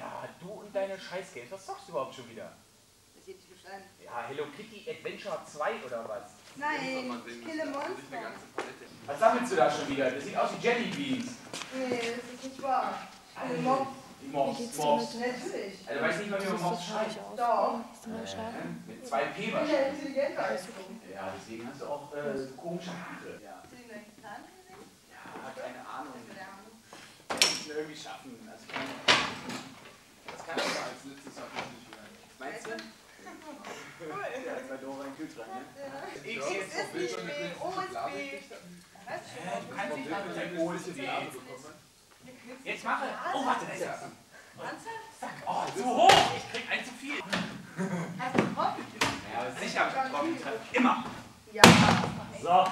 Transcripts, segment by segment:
Ja, du und deine Scheißgames. Was zockst du überhaupt schon wieder? Das geht nicht verstanden. Ja, Hello Kitty Adventure 2 oder was? Nein, Kille Monster. Was sammelst du da schon wieder? Das sieht aus wie Jelly Beans. Nee, das ist nicht wahr. Mobs. Mobs. Natürlich. Also, du weißt nicht mal, wie man Mobs schreibt. Doch. Mit 2 P Ich bin ja wahrscheinlich. intelligenter als du. Ja, deswegen hast du auch so komische Haare. Ja. Hast du den neuen Plan gesehen? Ja, keine Ahnung. Das wird Ahnung. Das müssen wir irgendwie schaffen. Also, das kann aber als letztes Mal nicht werden. Meinst du? Ja, als bei Dora im Kühlschrank, ne? X ist nicht B, O ist B. Du kannst nicht mal mit dem O ist B. Jetzt mache. Oh, warte, das ist ja. Zack. Oh, zu hoch. Ich krieg ein zu viel. Hast du getroffen? Ja, aber sicher getroffen. Immer. Ja. So.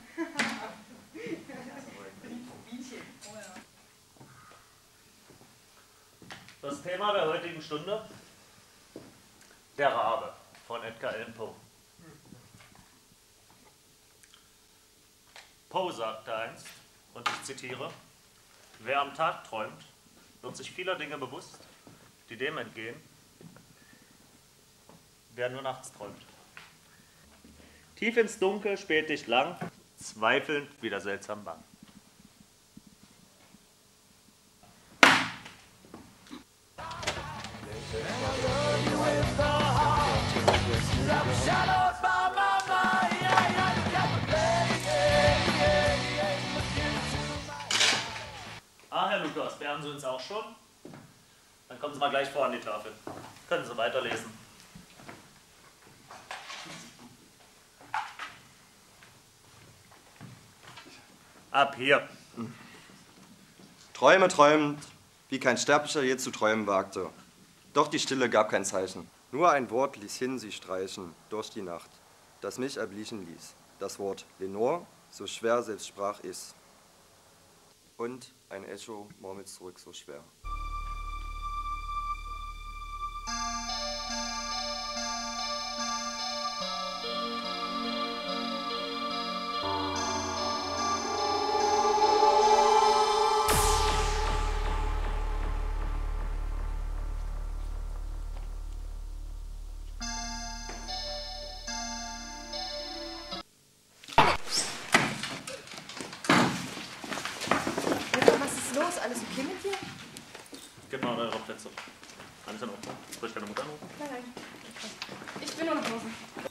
Das Thema der heutigen Stunde: der Rabe von Edgar Allan Poe. Poe sagte einst, und ich zitiere: Wer am Tag träumt, wird sich vieler Dinge bewusst, die dem entgehen, wer nur nachts träumt. Tief ins Dunkel späht dich lang, zweifelnd wieder seltsam bang. Ah, Herr Lukas, beehren Sie uns auch schon? Dann kommen Sie mal gleich vor an die Tafel. Können Sie weiterlesen. Ab hier. Träume träumend, wie kein Sterblicher je zu träumen wagte. Doch die Stille gab kein Zeichen. Nur ein Wort ließ hin sie streichen durch die Nacht, das mich erblichen ließ. Das Wort Lenore, so schwer selbst sprach ist. Und ein Echo murmelt zurück so schwer. Was ist los? Alles okay mit dir? Gib mal eure Plätze. Alles in Ordnung. Soll ich deine Mutter anrufen? Nein, nein. Ich bin nur nach Hause.